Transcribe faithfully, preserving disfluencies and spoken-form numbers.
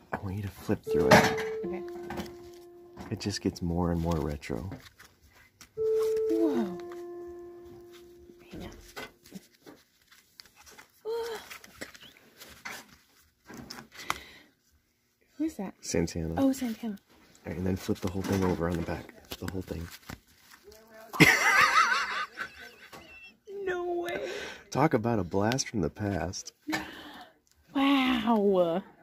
I want you to flip through it. Okay. It just gets more and more retro. Whoa. Hang on. Who's that? Santana. Oh, Santana. All right, and then flip the whole thing over on the back. The whole thing. No way. Talk about a blast from the past. Wow.